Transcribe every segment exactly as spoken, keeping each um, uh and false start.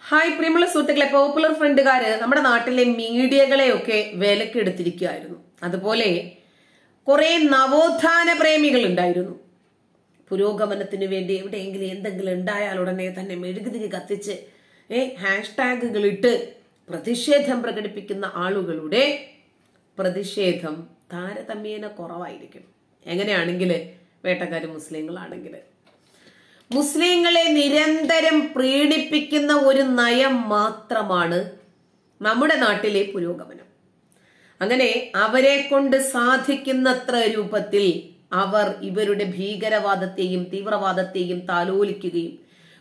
Hi പ്രിയമുള്ള സുഹൃത്തുക്കളെ, popular ഫ്രണ്ടുകാര് നമ്മുടെ നാട്ടിലെ മീഡിയകളെയൊക്കെ വിലക്കെടുത്തിരിക്കുകയായിരുന്നു. അതുപോലെ കുറെ നവോത്ഥാന പ്രേമികൾ ഉണ്ടായിരുന്നു. പുരോഗമനത്തിന് വേണ്ടി എവിടെയെങ്കിലും എന്തെങ്കിലും ഉണ്ടായാൽ ഉടനെ തന്നെ മെഴുകുതിരി കത്തിച്ച് ഏ ഹാഷ്ടാഗുകൾ ഇട്ട് പ്രതിഷേധം പ്രകടിപ്പിക്കുന്ന ആളുകളുടെ പ്രതിഷേധം താരതമ്യേന കുറവായിരിക്കും. എങ്ങനെയാണെങ്കിൽ വേട്ടക്കാര് മുസ്ലിങ്ങളാണെങ്കിൽ മുസ്ലിങ്ങളെ നിരന്തരം പ്രീണിപ്പിക്കുന്ന ഒരു നയം മാത്രമാണ് നമ്മുടെ നാട്ടിലെ പുരോഗമനം. അങ്ങനെ അവരെ കൊണ്ട് സാധിക്കുന്നത്ര രൂപത്തിൽ അവർ ഇവരുടെ ഭീകരവാദത്തെയും തീവ്രവാദത്തെയും താലോലിക്കുകയും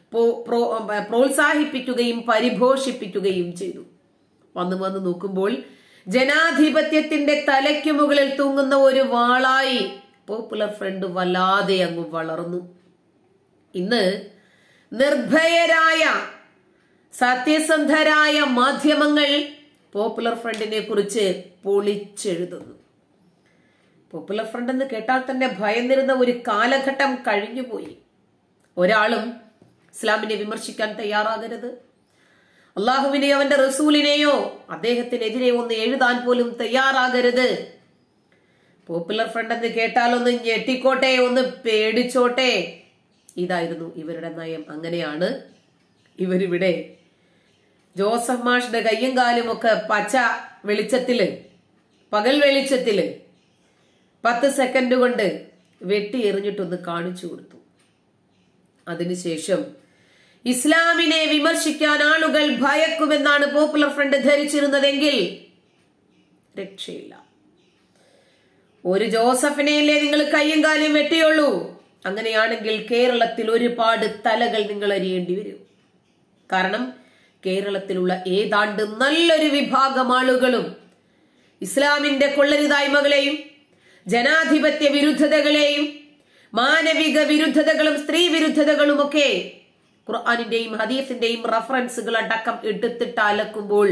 പ്രോത്സാഹിപ്പിക്കുകയും പരിപോഷിപ്പിക്കുകയും ചെയ്തു. വന്നു വന്ന് നോക്കുമ്പോൾ ജനാധിപത്യത്തിന്റെ തലയ്ക്കു മുകളിൽ തൂങ്ങുന്ന ഒരു വാളായി പോപ്പുലർ ഫ്രണ്ട് വല്ലാതെ അങ്ങ് വളർന്നു. ഇന്ന് നിർഭയരായ സത്യസന്ധരായ മാധ്യമങ്ങൾ പോപ്പുലർ ഫ്രണ്ടിനെ കുറിച്ച് പൊളിച്ചെഴുതുന്നു. പോപ്പുലർ ഫ്രണ്ട് എന്ന് കേട്ടാൽ തന്നെ ഭയന്നിരുന്ന ഒരു കാലഘട്ടം കഴിഞ്ഞുപോയി. ഒരാളും ഇസ്ലാമിനെ വിമർശിക്കാൻ തയ്യാറാകരുത്. അള്ളാഹുവിനെയോ അവന്റെ റസൂലിനെയോ അദ്ദേഹത്തിനെതിരെ ഒന്ന് എഴുതാൻ പോലും തയ്യാറാകരുത്. പോപ്പുലർ ഫ്രണ്ട് എന്ന് കേട്ടാൽ ഒന്ന് ഞെട്ടിക്കോട്ടെ, ഒന്ന് പേടിച്ചോട്ടെ. ഇതായിരുന്നു ഇവരുടെ നയം. അങ്ങനെയാണ് ഇവരിവിടെ ജോസഫ് മാഷിന്റെ കയ്യും കാലും ഒക്കെ പച്ച വെളിച്ചത്തില് പകൽ വെളിച്ചത്തില് പത്ത് സെക്കൻഡ് കൊണ്ട് വെട്ടി എറിഞ്ഞിട്ടൊന്ന് കാണിച്ചു കൊടുത്തു. അതിനുശേഷം ഇസ്ലാമിനെ വിമർശിക്കാൻ ആളുകൾ ഭയക്കുമെന്നാണ് പോപ്പുലർ ഫ്രണ്ട് ധരിച്ചിരുന്നതെങ്കിൽ രക്ഷയില്ല. ഒരു ജോസഫിനെയല്ലേ നിങ്ങൾ കയ്യും കാലും വെട്ടിയുള്ളൂ. അങ്ങനെയാണെങ്കിൽ കേരളത്തിൽ ഒരുപാട് തലകൾ നിങ്ങൾ അരിയേണ്ടി വരും. കാരണം കേരളത്തിലുള്ള ഏതാണ്ട് നല്ലൊരു വിഭാഗം ആളുകളും ഇസ്ലാമിന്റെ കൊള്ളരുതായ്മകളെയും ജനാധിപത്യ വിരുദ്ധതകളെയും മാനവിക വിരുദ്ധതകളും സ്ത്രീ വിരുദ്ധതകളും ഒക്കെ ഖുർആനിന്റെയും ഹദീസിന്റെയും റഫറൻസുകൾ അടക്കം എടുത്തിട്ട് അലക്കുമ്പോൾ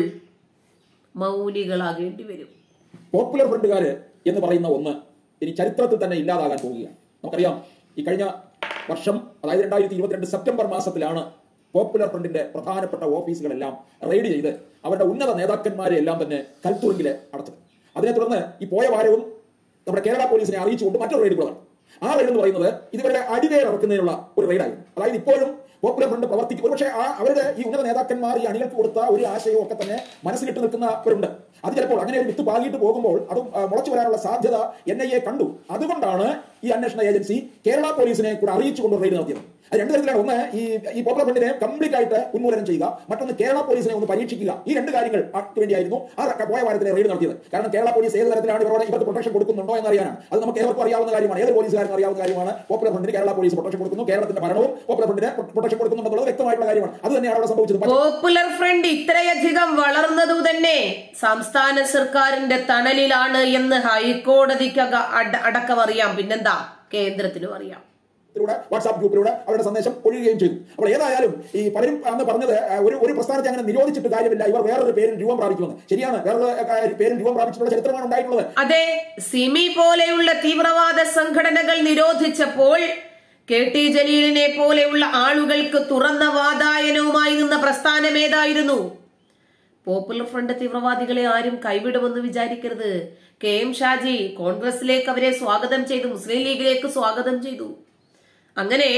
മൗനികളാകേണ്ടി വരും. പോപ്പുലർ ഫ്രണ്ടുകാര് എന്ന് പറയുന്ന ഒന്ന് ഇനി ചരിത്രത്തിൽ തന്നെ ഇല്ലാതാകാൻ പോവുകയാണ്. നമുക്കറിയാം, ഈ കഴിഞ്ഞ വർഷം അതായത് രണ്ടായിരത്തി ഇരുപത്തിരണ്ട് സെപ്റ്റംബർ മാസത്തിലാണ് പോപ്പുലർ ഫ്രണ്ടിന്റെ പ്രധാനപ്പെട്ട ഓഫീസുകളെല്ലാം റെയ്ഡ് ചെയ്ത് അവരുടെ ഉന്നത നേതാക്കന്മാരെ എല്ലാം തന്നെ കൽത്തുറുങ്കില് അടച്ചത്. അതിനെ തുടർന്ന് ഈ പോയ വാരവും നമ്മുടെ കേരള പോലീസിനെ അറിയിച്ചുകൊണ്ട് മറ്റൊരു റെയ്ഡ് കൂടെ. ആ റെയ്ഡ് എന്ന് പറയുന്നത് ഇതുവരെ അടിവേർ ഇറക്കുന്നതിനുള്ള ഒരു റെയ്ഡായിരുന്നു. അതായത് ഇപ്പോഴും പോപ്പുലർ ഫ്രണ്ട് പ്രവർത്തിക്കും. ഒരുപക്ഷെ ആ അവരുടെ ഈ ഉന്നത നേതാക്കന്മാർ ഈ അണികൾക്ക് കൊടുത്ത ഒരു ആശയവും ഒക്കെ തന്നെ മനസ്സിലിട്ട് നിൽക്കുന്നവരുണ്ട്. അത് ചിലപ്പോൾ അങ്ങനെ ഒരു വിത്ത് പാകിയിട്ട് പോകുമ്പോൾ അത് മുളച്ചു വരാനുള്ള സാധ്യത എൻ ഐ എ കണ്ടു. അതുകൊണ്ടാണ് ഈ അന്വേഷണ ഏജൻസി കേരള പോലീസിനെ കൂടെ അറിയിച്ചുകൊണ്ട് റെയ്ഡ് നടത്തിയത്. അത് രണ്ട് തരത്തിലാണ്. ഒന്ന്, ഈ ഈ പോപ്പുലർ ഫ്രണ്ടിനെ കംപ്ലീറ്റ് ആയിട്ട് ഉന്മൂലനം ചെയ്യുക, മറ്റൊന്ന് കേരള പോലീസിനെ ഒന്ന് പരീക്ഷിക്കുക. ഈ രണ്ട് കാര്യങ്ങൾ വേണ്ടിയായിരുന്നു ആ പോയ വാരത്തിലെ റെയ്ഡ് നടത്തിയത്. കാരണം കേരള പോലീസ് ഏത് തരത്തിലാണ് ഇവരോട് ഇവർക്ക് പ്രൊട്ടക്ഷൻ കൊടുക്കുന്നുണ്ടോ എന്നറിയാനാണ്. അത് നമുക്ക് ഏവർക്കും അറിയാവുന്ന കാര്യമാണ്. ഏത് പോലീസുകാരും അറിയാവുന്ന കാര്യമാണ്. പോപ്പുലർ ഫ്രണ്ടിന് കേരള പോലീസ് പ്രൊട്ടക്ഷൻ കൊടുക്കുന്നു, കേരളത്തിന്റെ ഭരണവും പോപ്പുലർ ഫ്രണ്ടിന് പ്രൊട്ടക്ഷൻ കൊടുക്കുന്നുണ്ടെന്നുള്ളത് വ്യക്തമായിട്ടുള്ള കാര്യമാണ്. അത് തന്നെയാണ് അവിടെ സംഭവിച്ചത്. പോപ്പുലർ ഫ്രണ്ട് ഇത്രയധികം വളർന്നതു തന്നെ സംസ്ഥാന സർക്കാരിന്റെ തണലിലാണ് എന്ന് ഹൈക്കോടതിക്ക് അടക്കം അറിയാം. പിന്നെന്താ, കേന്ദ്രത്തിനും അറിയാം. വാട്സാപ്പ് ഗ്രൂപ്പിലൂടെ അവരുടെ സന്ദേശം ഒഴുകുകയും ചെയ്തു. അപ്പോൾ ഏതായാലും ഈ പലരും അന്ന് പറഞ്ഞത് ഒരു ഒരു പ്രസ്ഥാനത്തെ അങ്ങനെ നിരോധിച്ചിട്ട് കാര്യമില്ല, ഇവർ വേറൊരു പേരിൽ രൂപം പ്രാപിക്കുമെന്ന്. ശരിയാണ്, വേറൊരു പേരിൽ രൂപം പ്രാപിച്ചിട്ടുള്ള ചരിത്രമാണ് ഉണ്ടായിട്ടുള്ളത്. അതെ, സിമി പോലെയുള്ള തീവ്രവാദ സംഘടനകൾ നിരോധിച്ചപ്പോൾ കെ ടി ജലീലിനെ പോലെയുള്ള ആളുകൾക്ക് തുറന്ന വാതായനവുമായി നിന്ന പ്രസ്ഥാനം ഏതായിരുന്നു? പോപ്പുലർ ഫ്രണ്ട് തീവ്രവാദികളെ ആരും കൈവിടുമെന്ന് വിചാരിക്കരുത്. കെ എം ഷാജി കോൺഗ്രസിലേക്ക് അവരെ സ്വാഗതം ചെയ്തു, മുസ്ലിം ലീഗിലേക്ക് സ്വാഗതം ചെയ്തു. അങ്ങനെ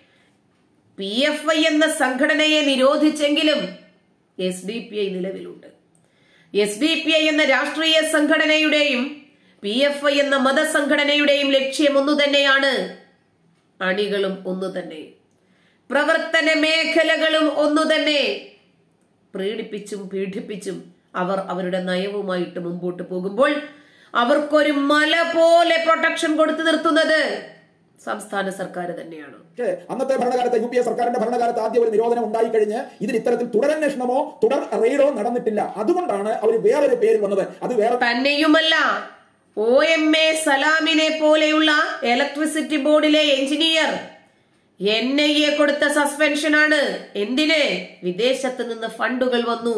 പി എഫ് ഐ എന്ന സംഘടനയെ നിരോധിച്ചെങ്കിലും എസ് ഡി പി ഐ നിലവിലുണ്ട്. എസ് ഡി പി ഐ എന്ന രാഷ്ട്രീയ സംഘടനയുടെയും പി എഫ് ഐ എന്ന മതസംഘടനയുടെയും ലക്ഷ്യം ഒന്നു തന്നെയാണ്. അണികളും ഒന്നു തന്നെ, പ്രവർത്തന മേഖലകളും ഒന്നു തന്നെ. പ്രീണിപ്പിച്ചും പീഡിപ്പിച്ചും അവർ അവരുടെ നയവുമായിട്ട് മുമ്പോട്ട് പോകുമ്പോൾ അവർക്കൊരു മല പോലെ പ്രൊട്ടക്ഷൻ കൊടുത്തു നിർത്തുന്നത് സംസ്ഥാന സർക്കാർ തന്നെയാണ്. അന്നത്തെ ഭരണകാലത്ത് യു പി എ സർക്കാരിന്റെ ഭരണകാലത്ത് ആദ്യം ഒരു നിരോധനം ഉണ്ടായിക്കഴിഞ്ഞ് ഇതിന് ഇത്തരത്തിൽ തുടരന്വേഷണമോ തുടർ റെയ്ഡോ നടന്നിട്ടില്ല. അതുകൊണ്ടാണ് അവർ വേറൊരു പേരിൽ വന്നത്. അത് വേറെ തന്നെയുമല്ല, ഒ എം എ സലാമിനെ പോലെയുള്ള ഇലക്ട്രിസിറ്റി ബോർഡിലെ എഞ്ചിനീയർ എൻ ഐ എ കൊടുത്ത സസ്പെൻഷനാണ്. എന്തിന്? വിദേശത്ത് നിന്ന് ഫണ്ടുകൾ വന്നു.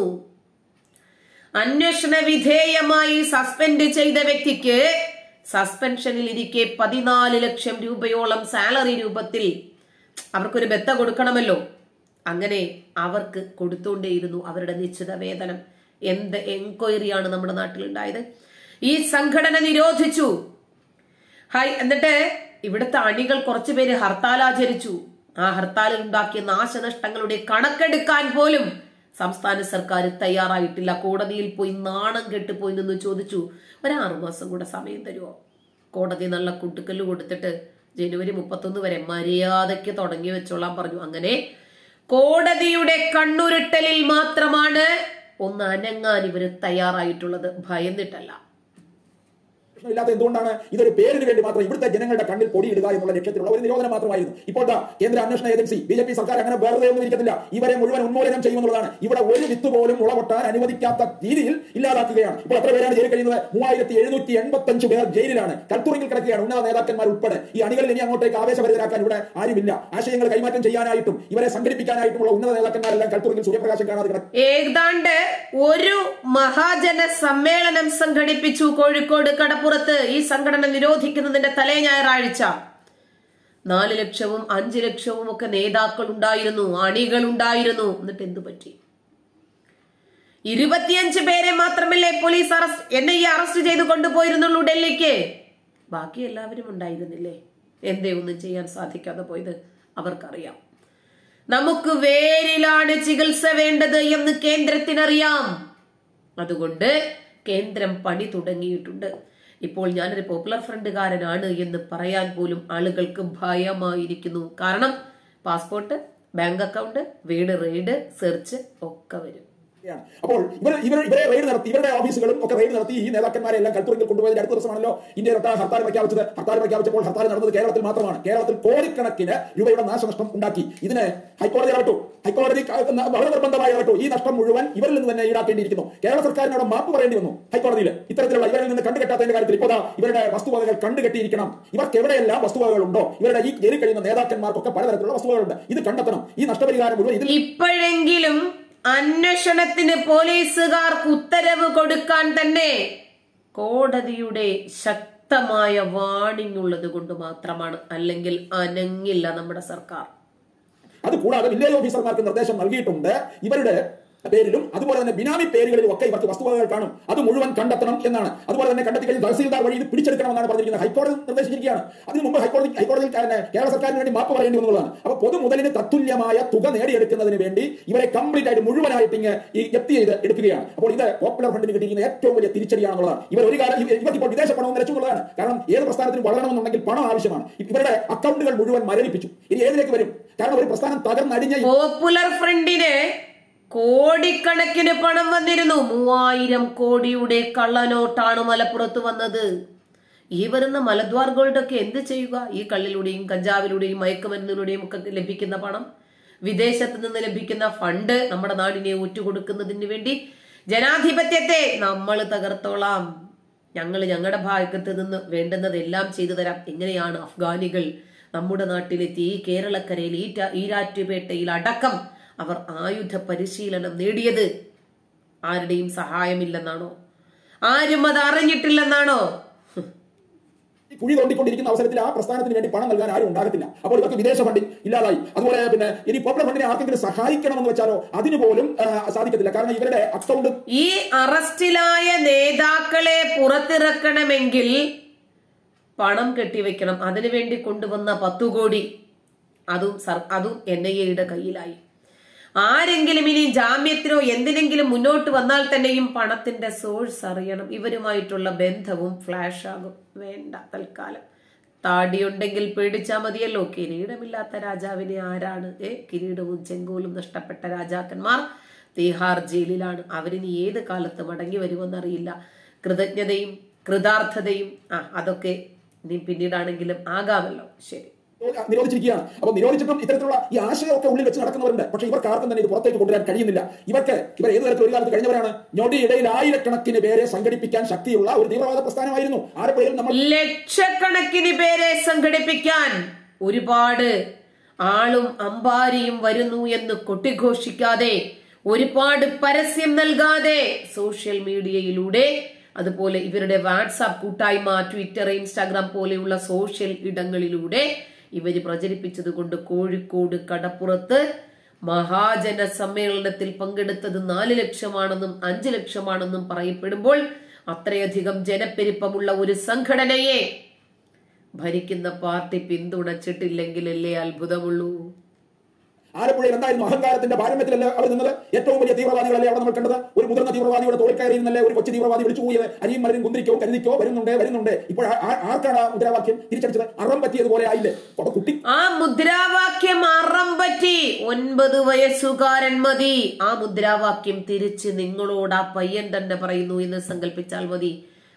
അന്വേഷണ വിധേയമായി സസ്പെൻഡ് ചെയ്ത വ്യക്തിക്ക് സസ്പെൻഷനിൽ ഇരിക്കെ പതിനാല് ലക്ഷം രൂപയോളം സാലറി രൂപത്തിൽ അവർക്കൊരു ബത്ത കൊടുക്കണമല്ലോ. അങ്ങനെ അവർക്ക് കൊടുത്തുകൊണ്ടേയിരുന്നു അവരുടെ നിശ്ചിത വേതനം. എന്ത് എൻക്വയറിയാണ് നമ്മുടെ നാട്ടിൽ ഉണ്ടായത്? ഈ സംഘടന നിരോധിച്ചു. ഹൈ എന്നിട്ട് ഇവിടുത്തെ അണികൾ കുറച്ചുപേര് ഹർത്താൽ ആചരിച്ചു. ആ ഹർത്താലിൽ ഉണ്ടാക്കിയ നാശനഷ്ടങ്ങളുടെ കണക്കെടുക്കാൻ പോലും സംസ്ഥാന സർക്കാർ തയ്യാറായിട്ടില്ല. കോടതിയിൽ പോയി നാണം കെട്ടുപോയി നിന്ന് ചോദിച്ചു, ഒരാറു മാസം കൂടെ സമയം തരുമോ? കോടതി നല്ല കുട്ടുക്കല്ല് കൊടുത്തിട്ട് ജനുവരി മുപ്പത്തൊന്ന് വരെ മര്യാദയ്ക്ക് തുടങ്ങി വെച്ചോളാൻ പറഞ്ഞു. അങ്ങനെ കോടതിയുടെ കണ്ണുരുട്ടലിൽ മാത്രമാണ് ഒന്ന് അനങ്ങാൻ ഇവര് തയ്യാറായിട്ടുള്ളത്, ഭയന്നിട്ടല്ല. ഇല്ലാത്ത എന്തുകൊണ്ടാണ്? ഇതൊരു പേരിന് വേണ്ടി മാത്രം ഇവിടുത്തെ ജനങ്ങളുടെ കണ്ണിൽ പൊടിയിടുക എന്നുള്ള ലക്ഷ്യത്തിലുള്ള ഒരു നിരോധനം മാത്രമായിരുന്നു. ഇപ്പോൾ കേന്ദ്ര അന്വേഷണ ഏജൻസി ബി ജെ പി സർക്കാർ അങ്ങനെ വെറുതെ ഒന്നും ഇരിക്കത്തില്ല, ഇവരെ മുഴുവൻ ഉന്മൂലനം ചെയ്യുമെന്നുള്ളതാണ്. ഇവിടെ ഒരു വിത്ത് പോലും മുളപൊട്ടാൻ അനുവദിക്കാത്ത രീതിയിൽ ഇല്ലാതാക്കുകയാണ്. ഇപ്പോൾ എത്ര പേരാണ് ജയിലിൽ കഴിയുന്നത്? മൂവായിരത്തി എഴുന്നൂറ്റി എൺപത്തി അഞ്ച് പേർ ജയിലിലാണ്, കൽത്തുറിങ്ങിൽ കിടക്കുകയാണ്, ഉന്നത നേതാക്കന്മാർ ഉൾപ്പെടെ. ഈ അണികളിൽ ഇനി അങ്ങോട്ടേക്ക് ആവേശഭരിതരാക്കാൻ ഇവിടെ ആരുമില്ല. ആശയങ്ങൾ കൈമാറ്റം ചെയ്യാനായിട്ടും ഇവരെ സംഘടിപ്പിക്കാനായിട്ടുമുള്ള ഉന്നത നേതാക്കന്മാരെല്ലാം കൽത്തുറിങ്ങിൽ സൂര്യപ്രകാശം കാണാതെ കിടക്കും. ഏതാണ്ട് ഒരു മഹാജന സമ്മേളനം സംഘടിപ്പിച്ചു കോഴിക്കോട് കടപ്പുറത്ത്. ഈ സംഘടന നിരോധിക്കുന്നതിന്റെ തലേ ഞായറാഴ്ച നാല് ലക്ഷവും അഞ്ചു ലക്ഷവും ഒക്കെ നേതാക്കൾ ഉണ്ടായിരുന്നു, അണികൾ ഉണ്ടായിരുന്നു. എന്നിട്ട് എന്തു പറ്റി? ഇരുപത്തിയഞ്ച് പേരെ മാത്രമല്ലേ police arrest N I A arrest ചെയ്ത് കൊണ്ടുപോയിരുന്നുള്ളൂ ഡൽഹിക്ക്. ബാക്കി എല്ലാവരും ഉണ്ടായിരുന്നില്ലേ? എന്തേ ഒന്നും ചെയ്യാൻ സാധിക്കാതെ പോയത്? അവർക്കറിയാം. നമുക്ക് വേരിലാണ് ചികിത്സ വേണ്ടത് എന്ന് കേന്ദ്രത്തിനറിയാം. അതുകൊണ്ട് കേന്ദ്രം പണി തുടങ്ങിയിട്ടുണ്ട്. ഇപ്പോൾ ഞാനൊരു പോപ്പുലർ ഫ്രണ്ടുകാരനാണ് എന്ന് പറയാൻ പോലും ആളുകൾക്ക് ഭയമായിരിക്കുന്നു. കാരണം പാസ്പോർട്ട്, ബാങ്ക് അക്കൗണ്ട്, വീട് റെയ്ഡ്, സെർച്ച് ഒക്കെ വരും. അപ്പോൾ ഇവർ ഇവർ ഇവരെ റെയ്ഡ് നടത്തി, ഇവരുടെ ഓഫീസുകളും ഒക്കെ റെയ്ഡ് നടത്തി ഈ നേതാക്കന്മാരെ എല്ലാം കൽത്തുറിങ്ങിൽ കൊണ്ടുപോയതിന്റെ അടുത്ത ദിവസമാണല്ലോ ഇന്ത്യയിലൊട്ടാ ഹർത്താൽ പ്രഖ്യാപിച്ചത്. ഹർത്താൽ പ്രഖ്യാപിച്ചപ്പോൾ ഹർത്താൽ നടന്നത് കേരളത്തിൽ മാത്രമാണ്. കേരളത്തിൽ കോടിക്കണക്കിന് രൂപയുടെ നാശനഷ്ടം ഉണ്ടാക്കി. ഇതിന് ഹൈക്കോടതി ഇടപെട്ടു. ഹൈക്കോടതി വളരെ നിർബന്ധമായി ഇടപെട്ടു. ഈ നഷ്ടം മുഴുവൻ ഇവരിൽ നിന്ന് തന്നെ ഈടാക്കേണ്ടിയിരിക്കുന്നു. കേരള സർക്കാരിനോട് മാപ്പ് പറയേണ്ടി വന്നു ഹൈക്കോടതിയിൽ. ഇത്തരത്തിലുള്ള ഇവരിൽ നിന്ന് കണ്ടുകെട്ടാത്തതിന്റെ കാര്യത്തിൽ ഇപ്പോൾ ഇവരുടെ വസ്തുവകകൾ കണ്ടുകെട്ടിയിരിക്കണം. ഇവർക്ക് എവിടെയെല്ലാം വസ്തുവകകളുണ്ടോ, ഇവരുടെ ഈ ജയിലിൽ കഴിയുന്ന നേതാക്കന്മാർക്കൊക്കെ പലതരത്തിലുള്ള വസ്തുവകകളുണ്ട്. ഇത് കണ്ടെത്തണം. ഈ നഷ്ടപരിഹാരം മുഴുവൻ ഇതിൽ ഇപ്പോഴെങ്കിലും അന്വേഷണത്തിന് പോലീസുകാർക്ക് ഉത്തരവ് കൊടുക്കാൻ തന്നെ കോടതിയുടെ ശക്തമായ വാണിംഗ് ഉള്ളത് കൊണ്ട് മാത്രമാണ്. അല്ലെങ്കിൽ അനങ്ങില്ല നമ്മുടെ സർക്കാർ. അതുകൂടാതെ വില്ലേജ് ഓഫീസർമാർക്ക് നിർദ്ദേശം നൽകിയിട്ടുണ്ട്. ഇവരുടെ പേരിലും അതുപോലെ തന്നെ ബിനാമി പേരുകളിലും ഒക്കെ ഇവർക്ക് വസ്തുവകകൾ കാണും, അത് മുഴുവൻ കണ്ടെത്തണം എന്നാണ്. അതുപോലെ തന്നെ കണ്ടെത്തി കഴിഞ്ഞ് തഹസീൽദാർ വഴി ഇത് പിടിച്ചെടുക്കണമെന്നാണ് പറഞ്ഞിരിക്കുന്നത്. ഹൈക്കോടതി നിർദ്ദേശിച്ചിരിക്കുകയാണ്. അതിന് മുമ്പ് ഹൈക്കോടതി ഹൈക്കോടതിയിൽ കേരള സർക്കാരിന് വേണ്ടി മാപ്പ് പറയേണ്ടി വന്നുള്ളതാണ്. അപ്പോൾ പൊതുമുതലിന് തത്തുല്യമായ തുക നേടിയെടുക്കുന്നതിന് വേണ്ടി ഇവരെ കംപ്ലീറ്റ് ആയിട്ട് മുഴുവനായിട്ട് ഇങ്ങ് ഈ ജപ്തി ചെയ്ത് എടുക്കുകയാണ്. അപ്പോൾ ഇത് പോപ്പുലർ ഫ്രണ്ടിന് കിട്ടിയിരിക്കുന്ന ഏറ്റവും വലിയ തിരിച്ചടിയാണെന്നുള്ളതാണ്. ഇവർ ഒരു കാലം ഇവർക്ക് ഇപ്പോൾ വിദേശ പണവും നിലച്ചുള്ളതാണ്. കാരണം ഏത് പ്രസ്ഥാനത്തിനും വളരണമെന്നുണ്ടെങ്കിൽ പണം ആവശ്യമാണ്. ഇവരുടെ അക്കൗണ്ടുകൾ മുഴുവൻ മരവിപ്പിച്ചു. ഇനി ഏതിലേക്ക് വരും? കാരണം ഒരു പ്രസ്ഥാനം തകർന്നടിഞ്ഞ പോപ്പുലർ ഫ്രണ്ടിന് കോടിക്കണക്കിന് പണം വന്നിരുന്നു. മൂവായിരം കോടിയുടെ കള്ളനോട്ടാണ് മലപ്പുറത്ത് വന്നത്. ഈ വരുന്ന മലദ്വാർ ഗോൾഡ് ഒക്കെ എന്ത് ചെയ്യുക? ഈ കള്ളിലൂടെയും കഞ്ചാവിലൂടെയും മയക്കുമരുന്നിലൂടെയും ഒക്കെ ലഭിക്കുന്ന പണം, വിദേശത്ത് നിന്ന് ലഭിക്കുന്ന ഫണ്ട് നമ്മുടെ നാടിനെ ഒറ്റുകൊടുക്കുന്നതിന് വേണ്ടി ജനാധിപത്യത്തെ നമ്മൾ തകർത്തോളാം, ഞങ്ങൾ ഞങ്ങളുടെ ഭാഗത്ത് നിന്ന് വേണ്ടുന്നതെല്ലാം ചെയ്തു തരാം. എങ്ങനെയാണ് അഫ്ഗാനികൾ നമ്മുടെ നാട്ടിലെത്തി ഈ കേരളക്കരയിൽ ഈറ്റ ഈരാറ്റുപേട്ടയിൽ അടക്കം അവർ ആയുധ പരിശീലനം നേടിയത്? ആരുടെയും സഹായമില്ലെന്നാണോ? ആരും അത് അറിഞ്ഞിട്ടില്ലെന്നാണോ? കുഴി തോണ്ടിക്കൊണ്ടിരിക്കുന്ന അവസരത്തിൽ ആ പ്രസ്ഥാനത്തിന് വേണ്ടി പണം നൽകാൻ ആരും ഉണ്ടാകത്തില്ല. അപ്പോൾ ഇവർക്ക് വിദേശ ഫണ്ടിങ് ഇല്ലാതായി. അതുപോലെ പിന്നെ ഇനി പോപ്പുലർ ഫണ്ടിനെ ആർക്കെങ്കിലും സഹായിക്കണമെന്ന് വെച്ചാലോ അതിന് പോലും സാധിക്കത്തില്ല. കാരണം ഇവരുടെ അക്കൗണ്ട് ഈ അറസ്റ്റിലായ നേതാക്കളെ പുറത്തിറക്കണമെങ്കിൽ പണം കെട്ടിവെക്കണം. അതിനുവേണ്ടി കൊണ്ടുവന്ന പത്തു കോടി അതും അതും എൻ ഐ എയുടെ കയ്യിലായി. ആരെങ്കിലും ഇനി ജാമ്യത്തിനോ എന്തിനെങ്കിലും മുന്നോട്ട് വന്നാൽ തന്നെയും പണത്തിന്റെ സോഴ്സ് അറിയണം. ഇവരുമായിട്ടുള്ള ബന്ധവും ഫ്ലാഷ് ആകും. വേണ്ട, തൽക്കാലം താടിയുണ്ടെങ്കിൽ പേടിച്ചാ മതിയല്ലോ. കിരീടമില്ലാത്ത രാജാവിനെ ആരാണ്? ഏ കിരീടവും ചെങ്കോലും നഷ്ടപ്പെട്ട രാജാക്കന്മാർ തീഹാർ ജയിലിലാണ്. അവരിനി ഏത് കാലത്ത് മടങ്ങി വരുമെന്നറിയില്ല. കൃതജ്ഞതയും കൃതാർത്ഥതയും ആ അതൊക്കെ ഇനി പിന്നീടാണെങ്കിലും ആകാമല്ലോ. ശരി, നിരോധിച്ചിരിക്കുകയാണ്. അപ്പൊ നിരോധിച്ചിട്ടും ഇത്തരത്തിലുള്ള ഈ ആശയമൊക്കെ ഉള്ളിൽ വെച്ച് നടക്കുന്നവരുണ്ട്. പക്ഷേ ഇവർക്ക് ആർക്കും തന്നെ ഇത് പുറത്തേക്ക് കൊണ്ടുവരാൻ കഴിയുന്നില്ല. ഇവർക്ക് ഇവർ ഏത് തരത്തിൽ ഒരു കാലത്ത് കഴിഞ്ഞവരാണ്? ഞൊടിയിടയിൽ ആയിരക്കണക്കിന് പേരെ സംഘടിപ്പിക്കാൻ ശക്തിയുള്ള ഒരു തീവ്രവാദ പ്രസ്ഥാനമായിരുന്നു. ആരെ പേരിൽ നമ്മൾ ലക്ഷക്കണക്കിന് പേരെ സംഘടിപ്പിക്കാൻ ഒരുപാട് ആളും അമ്പാരിയും വരുന്നു എന്ന് കൊട്ടിഘോഷിക്കാതെ, ഒരുപാട് പരസ്യം നൽകാതെ, സോഷ്യൽ മീഡിയയിലൂടെ, അതുപോലെ ഇവരുടെ വാട്സാപ്പ് കൂട്ടായ്മ, ട്വിറ്റർ, ഇൻസ്റ്റാഗ്രാം പോലെയുള്ള സോഷ്യൽ ഇടങ്ങളിലൂടെ ഇവര് പ്രചരിപ്പിച്ചത് കൊണ്ട് കോഴിക്കോട് കടപ്പുറത്ത് മഹാജന സമ്മേളനത്തിൽ പങ്കെടുത്തത് നാല് ലക്ഷമാണെന്നും അഞ്ചു ലക്ഷമാണെന്നും പറയപ്പെടുമ്പോൾ അത്രയധികം ജനപ്പെരുപ്പമുള്ള ഒരു സംഘടനയെ ഭരിക്കുന്ന പാർട്ടി പിന്തുണച്ചിട്ടില്ലെങ്കിലല്ലേ അത്ഭുതമുള്ളൂ. ആലപ്പുഴയിൽ എന്തായിരുന്നു അഹങ്കാരത്തിന്റെ പാരമ്യത്തിലല്ലേ അവർ നിന്നത്? ഏറ്റവും വലിയ തീവ്രവാദികളല്ലേ അവിടെ നമ്മൾ കണ്ടത്? ഒരു മുതിർന്ന തീവ്രവാദിയുടെ തോളിൽ കയറിയിരുന്നല്ലേ ഒരു കൊച്ചു തീവ്രവാദി വിളിച്ചു പോയത്? അരിയും മലരും കുന്തിരിക്കോ കരുതിക്കോ വരുന്നുണ്ട് വരുന്നുണ്ട്. ഇപ്പോൾ ആർക്കാണ് ആ മുദ്രാവാക്യം തിരിച്ചടിച്ചത്? അറം പറ്റിയതുപോലെ ആയില്ലേ കുട്ടി? ആ മുദ്രാവാക്യം അറം പറ്റി. ഒൻപത് വയസ്സുകാരൻ മതി. ആ മുദ്രാവാക്യം തിരിച്ച് നിങ്ങളോട് ആ പയ്യൻ തന്നെ പറയുന്നു എന്ന് സങ്കല്പിച്ചാൽ മതി.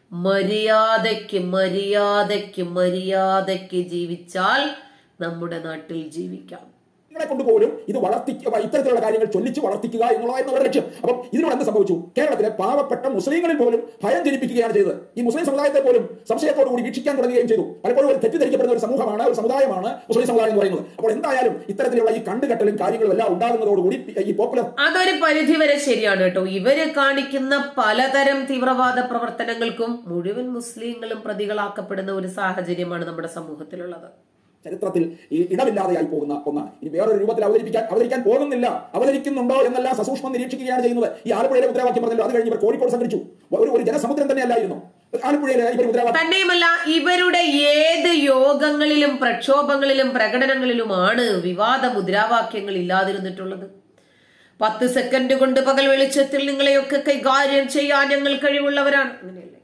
മര്യാദയ്ക്ക് മര്യാദയ്ക്ക് മര്യാദയ്ക്ക് ജീവിച്ചാൽ നമ്മുടെ നാട്ടിൽ ജീവിക്കാം. െ കൊണ്ടുപോലും ഇത് വളർത്തിക്കുക, ഇത്തരത്തിലുള്ള കാര്യങ്ങൾ ചൊല്ലിച്ച് വളർത്തിക്കുക എന്നുള്ളതായിരുന്നു അവരുടെ ലക്ഷ്യം. അപ്പം ഇതിനോട് എന്ത് സംഭവിച്ചു? കേരളത്തിലെ പാവപ്പെട്ട മുസ്ലിങ്ങളിൽ പോലും ഭയം ജനിപ്പിക്കുകയാണ് ചെയ്തത്. ഈ മുസ്ലിം സമുദായത്തെ പോലും സംശയത്തോടു കൂടി വീക്ഷിക്കാൻ തുടങ്ങുകയും ചെയ്തു. പലപ്പോഴും ഒരു തെറ്റിദ്ധരിക്കപ്പെടുന്ന ഒരു സമൂഹമാണ്, ഒരു സമുദായമാണ് മുസ്ലിം സമുദായം എന്ന് പറയുന്നത്. അപ്പോൾ എന്തായാലും ഇത്തരത്തിലുള്ള ഈ കണ്ടുകെട്ടലും കാര്യങ്ങളും എല്ലാം ഉണ്ടാകുന്നതോടുകൂടി ഈ പോപ്പുലർ അതൊരു പരിധിവരെ ശരിയാണ് കേട്ടോ. ഇവര് കാണിക്കുന്ന പലതരം തീവ്രവാദ പ്രവർത്തനങ്ങൾക്കും മുഴുവൻ മുസ്ലിങ്ങളും പ്രതികളാക്കപ്പെടുന്ന ഒരു സാഹചര്യമാണ് നമ്മുടെ സമൂഹത്തിലുള്ളത്. ചരിത്രത്തിൽ ഈ ഇടമില്ലാതെയായി പോകുന്ന ഒന്നാണ്. ഇനി വേറൊരു രൂപത്തിൽ അവതരിപ്പിക്കാൻ അവതരിക്കാൻ പോകുന്നില്ല, അവതരിക്കുന്നുണ്ടോ എന്നെല്ലാം സസൂക്ഷ്മം നിരീക്ഷിക്കുകയാണ് ചെയ്യുന്നത്. ഈ ആലപ്പുഴയിലെ മുദ്രാവാക്യം പറഞ്ഞല്ലോ, അത് കഴിഞ്ഞ് ഇവർ കോഴിക്കോട് സംഘടിച്ചു. ഒരു ഒരു ജനസമുദ്രം തന്നെയല്ലായിരുന്നു ആലപ്പുഴയിലെ ഇവർ മുദ്രാവാക്യം. തന്നെയുമല്ല, ഇവരുടെ ഏത് യോഗങ്ങളിലും പ്രക്ഷോഭങ്ങളിലും പ്രകടനങ്ങളിലുമാണ് വിവാദ മുദ്രാവാക്യങ്ങൾ ഇല്ലാതിരുന്നിട്ടുള്ളത്. പത്ത് സെക്കൻഡ് കൊണ്ട് പകൽ വെളിച്ചത്തിൽ നിങ്ങളെയൊക്കെ കൈകാര്യം ചെയ്യാൻ ഞങ്ങൾ കഴിവുള്ളവരാണ്. അങ്ങനെയല്ലേ?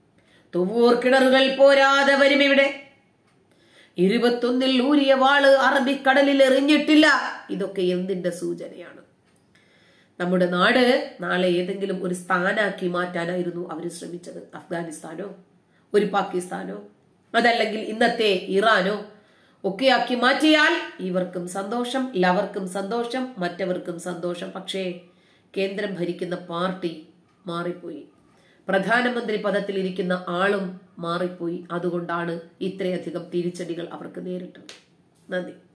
തുവൂർ കിണറുകൾ പോരാതെ വരും ഇവിടെ. ഇരുപത്തൊന്നിൽ ഊരിയ വാള് അറബിക്കടലിൽ എറിഞ്ഞിട്ടില്ല. ഇതൊക്കെ എന്തിന്റെ സൂചനയാണ്? നമ്മുടെ നാട് നാളെ ഏതെങ്കിലും ഒരു സ്ഥാനാക്കി മാറ്റാനായിരുന്നു അവർ ശ്രമിച്ചത്. അഫ്ഗാനിസ്ഥാനോ ഒരു പാകിസ്ഥാനോ അതല്ലെങ്കിൽ ഇന്നത്തെ ഇറാനോ ഒക്കെ ആക്കി മാറ്റിയാൽ ഇവർക്കും സന്തോഷം, ലവർക്കും സന്തോഷം, മറ്റവർക്കും സന്തോഷം. പക്ഷേ കേന്ദ്രം ഭരിക്കുന്ന പാർട്ടി മാറിപ്പോയി, പ്രധാനമന്ത്രി പദത്തിൽ ഇരിക്കുന്ന ആളും മാറിപ്പോയി. അതുകൊണ്ടാണ് ഇത്രയധികം തിരിച്ചടികൾ അവർക്ക് നേരിട്ടത്. നന്ദി.